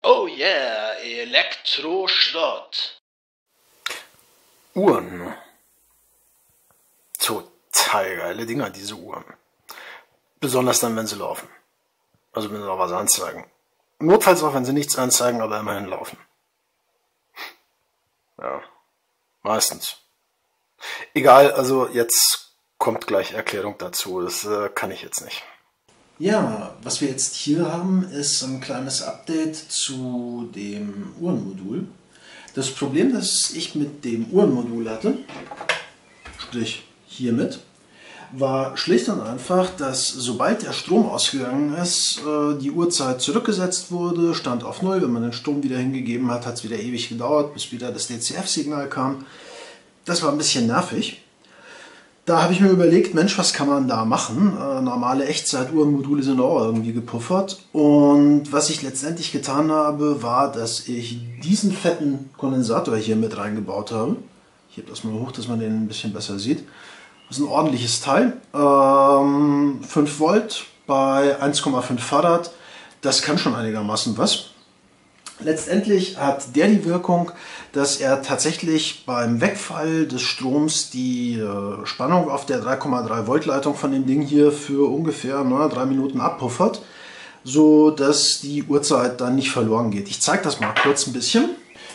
Oh yeah, Elektroschrott. Uhren. Total geile Dinger, diese Uhren. Besonders dann, wenn sie laufen. Also wenn sie auch was anzeigen. Notfalls auch, wenn sie nichts anzeigen, aber immerhin laufen. Ja, meistens. Egal, also jetzt kommt gleich Erklärung dazu. Das kann ich jetzt nicht. Ja, was wir jetzt hier haben, ist ein kleines Update zu dem Uhrenmodul. Das Problem, das ich mit dem Uhrenmodul hatte, sprich hiermit, war schlicht und einfach, dass sobald der Strom ausgegangen ist, die Uhrzeit zurückgesetzt wurde, stand auf 0. Wenn man den Strom wieder hingegeben hat, hat es wieder ewig gedauert, bis wieder das DCF-Signal kam. Das war ein bisschen nervig. Da habe ich mir überlegt, Mensch, was kann man da machen? Normale Echtzeit-Uhrenmodule sind auch irgendwie gepuffert. Und was ich letztendlich getan habe, war, dass ich diesen fetten Kondensator hier mit reingebaut habe. Ich hebe das mal hoch, dass man den ein bisschen besser sieht. Das ist ein ordentliches Teil. 5 Volt bei 1,5 Farad. Das kann schon einigermaßen was. Letztendlich hat der die Wirkung, dass er tatsächlich beim Wegfall des Stroms die Spannung auf der 3,3 Volt Leitung von dem Ding hier für ungefähr 3 Minuten abpuffert, so dass die Uhrzeit dann nicht verloren geht. Ich zeige das mal kurz ein bisschen.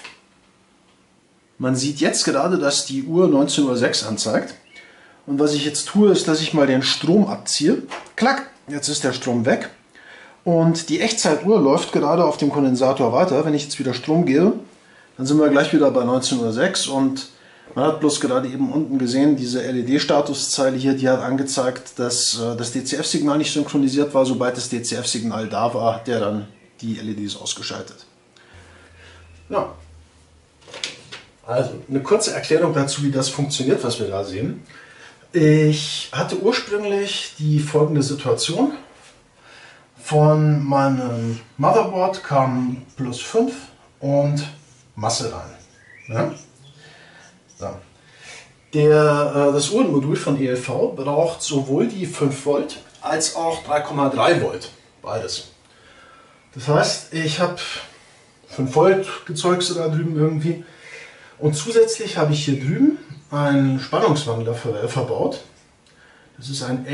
Man sieht jetzt gerade, dass die Uhr 19:06 Uhr anzeigt. Und was ich jetzt tue, ist, dass ich mal den Strom abziehe. Klack, jetzt ist der Strom weg. Und die Echtzeituhr läuft gerade auf dem Kondensator weiter. Wenn ich jetzt wieder Strom gebe, dann sind wir gleich wieder bei 19:06 Uhr. Und man hat bloß gerade eben unten gesehen, diese LED-Statuszeile hier, die hat angezeigt, dass das DCF-Signal nicht synchronisiert war. Sobald das DCF-Signal da war, hat der dann die LEDs ausgeschaltet. Ja. Also, eine kurze Erklärung dazu, wie das funktioniert, was wir da sehen. Ich hatte ursprünglich die folgende Situation. Von meinem Motherboard kam +5 und Masse rein. Ja? So. Das Uhrenmodul von ELV braucht sowohl die 5 Volt als auch 3,3 Volt. Beides. Das heißt, ich habe 5 Volt Gezeugse da drüben irgendwie. Und zusätzlich habe ich hier drüben einen Spannungswandler verbaut. Das ist ein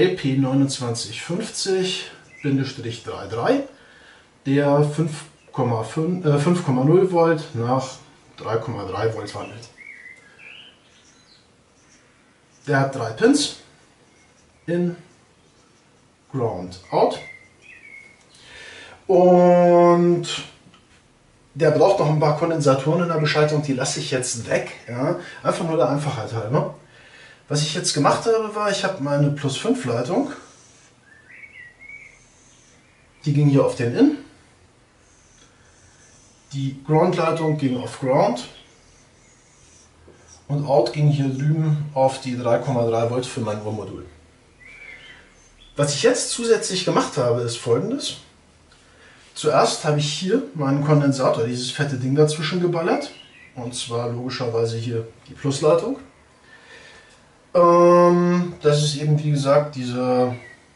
LP2950-33, der 5,0 Volt nach 3,3 Volt wandelt. Der hat 3 Pins, in, Ground, Out, und der braucht noch ein paar Kondensatoren in der Beschaltung, die lasse ich jetzt weg, ja? Einfach nur der Einfachheit halber. Was ich jetzt gemacht habe, war, ich habe meine +5 Leitung, die ging hier auf den In, die Ground-Leitung ging auf Ground und Out ging hier drüben auf die 3,3 Volt für mein Uhrmodul. Was ich jetzt zusätzlich gemacht habe, ist Folgendes. Zuerst habe ich hier meinen Kondensator, dieses fette Ding dazwischen geballert, und zwar logischerweise hier die Plusleitung. Das ist eben, wie gesagt, diese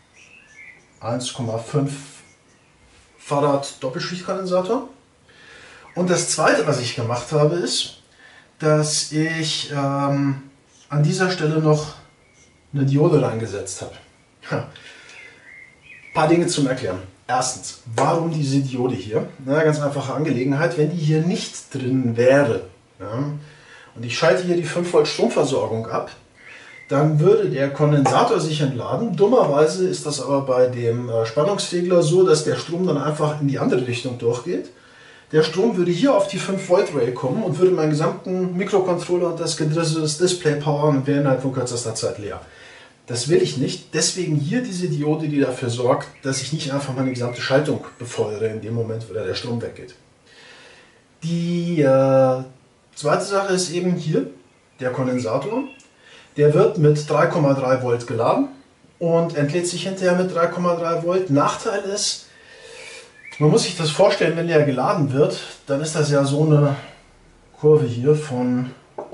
1,5 Farad Doppelschichtkondensator. Und das zweite, was ich gemacht habe, ist, dass ich an dieser Stelle noch eine Diode reingesetzt habe. Ein paar Dinge zum Erklären. Erstens, warum diese Diode hier? Na, ganz einfache Angelegenheit, wenn die hier nicht drin wäre, ja, und ich schalte hier die 5 Volt Stromversorgung ab, dann würde der Kondensator sich entladen. Dummerweise ist das aber bei dem Spannungsregler so, dass der Strom dann einfach in die andere Richtung durchgeht. Der Strom würde hier auf die 5 Volt Rail kommen und würde meinen gesamten Mikrocontroller und das gedrissel Display powern und wäre innerhalb von kürzester Zeit leer. Das will ich nicht, deswegen hier diese Diode, die dafür sorgt, dass ich nicht einfach meine gesamte Schaltung befeuere in dem Moment, wo der Strom weggeht. Die zweite Sache ist eben hier der Kondensator. Der wird mit 3,3 Volt geladen und entlädt sich hinterher mit 3,3 Volt. Nachteil ist, man muss sich das vorstellen, wenn der geladen wird, dann ist das ja so eine Kurve hier von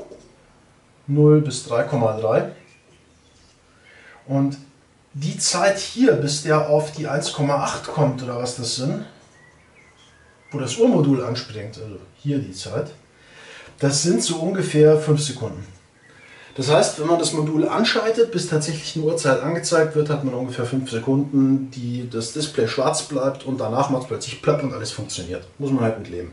0 bis 3,3. Und die Zeit hier, bis der auf die 1,8 kommt, oder was das sind, wo das Uhrmodul anspringt, also hier die Zeit, das sind so ungefähr 5 Sekunden. Das heißt, wenn man das Modul anschaltet, bis tatsächlich eine Uhrzeit angezeigt wird, hat man ungefähr 5 Sekunden, die das Display schwarz bleibt und danach macht es plötzlich platt und alles funktioniert. Muss man halt mit leben.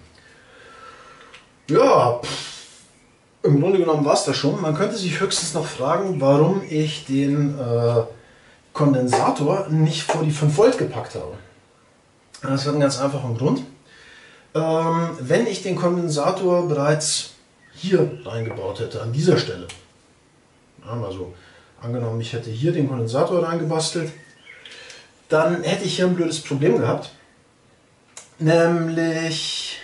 Ja, im Grunde genommen war es das schon. Man könnte sich höchstens noch fragen, warum ich den Kondensator nicht vor die 5 Volt gepackt habe. Das hat einen ganz einfachen Grund. Wenn ich den Kondensator bereits hier reingebaut hätte, an dieser Stelle, also angenommen, ich hätte hier den Kondensator reingebastelt, dann hätte ich hier ein blödes Problem gehabt. Nämlich,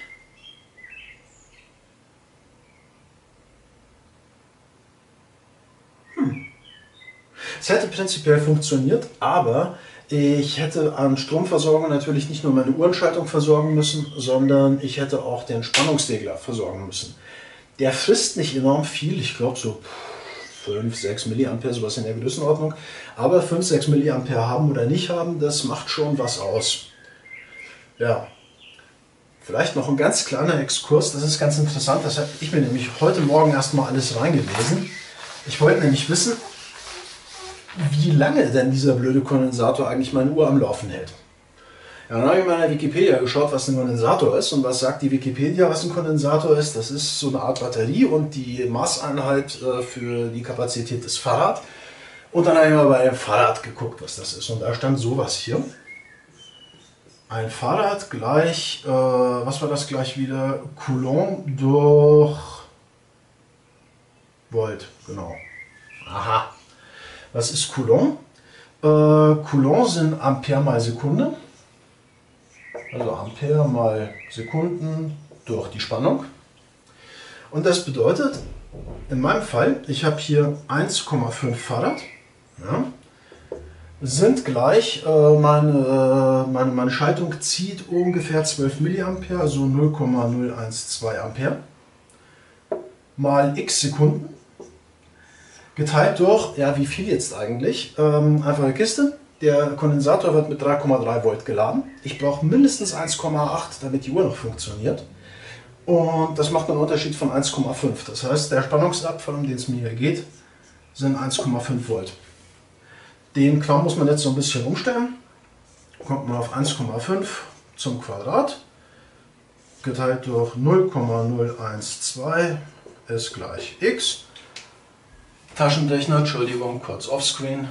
es hätte prinzipiell funktioniert, aber ich hätte an Stromversorgung natürlich nicht nur meine Uhrenschaltung versorgen müssen, sondern ich hätte auch den Spannungsregler versorgen müssen. Der frisst nicht enorm viel, ich glaube so 5, 6 mA, sowas in der Größenordnung. Aber 5, 6 mA haben oder nicht haben, das macht schon was aus. Ja, vielleicht noch ein ganz kleiner Exkurs, das ist ganz interessant, das habe ich mir nämlich heute Morgen erstmal alles reingelesen. Ich wollte nämlich wissen, wie lange denn dieser blöde Kondensator eigentlich meine Uhr am Laufen hält. Ja, dann habe ich mal in der Wikipedia geschaut, was ein Kondensator ist. Und was sagt die Wikipedia, was ein Kondensator ist? Das ist so eine Art Batterie und die Maßeinheit für die Kapazität ist Farad. Und dann habe ich mal bei dem Farad geguckt, was das ist. Und da stand sowas hier. Ein Farad gleich, was war das gleich wieder? Coulomb durch Volt, genau. Aha. Was ist Coulomb? Coulomb sind Ampere mal Sekunde. Also Ampere mal Sekunden durch die Spannung. Und das bedeutet, in meinem Fall, ich habe hier 1,5 Farad, ja, sind gleich, meine Schaltung zieht ungefähr 12 mA, also 0,012 Ampere, mal x Sekunden, geteilt durch, ja wie viel jetzt eigentlich, einfache Kiste. Der Kondensator wird mit 3,3 Volt geladen. Ich brauche mindestens 1,8, damit die Uhr noch funktioniert. Und das macht einen Unterschied von 1,5. Das heißt, der Spannungsabfall, um den es mir hier geht, sind 1,5 Volt. Den Kram muss man jetzt so ein bisschen umstellen. Kommt man auf 1,5 zum Quadrat, geteilt durch 0,012 ist gleich x. Taschenrechner, Entschuldigung, kurz offscreen.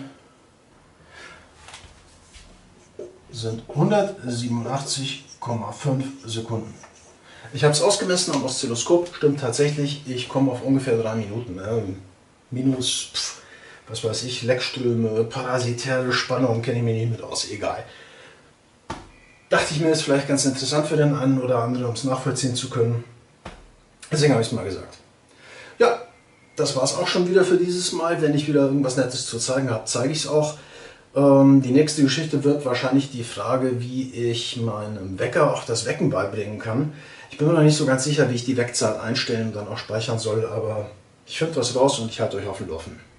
Sind 187,5 Sekunden. Ich habe es ausgemessen am Oszilloskop, stimmt tatsächlich, ich komme auf ungefähr 3 Minuten. Minus, was weiß ich, Leckströme, parasitäre Spannung, kenne ich mich nicht mit aus, egal. Dachte ich mir, ist vielleicht ganz interessant für den einen oder anderen, um es nachvollziehen zu können. Deswegen habe ich es mal gesagt. Ja, das war es auch schon wieder für dieses Mal. Wenn ich wieder irgendwas Nettes zu zeigen habe, zeige ich es auch. Die nächste Geschichte wird wahrscheinlich die Frage, wie ich meinem Wecker auch das Wecken beibringen kann. Ich bin mir noch nicht so ganz sicher, wie ich die Weckzeit einstellen und dann auch speichern soll, aber ich finde was raus und ich halte euch auf dem Laufenden.